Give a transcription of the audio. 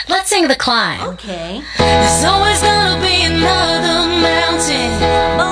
Let's sing The Climb. Okay. There's always gonna be another mountain.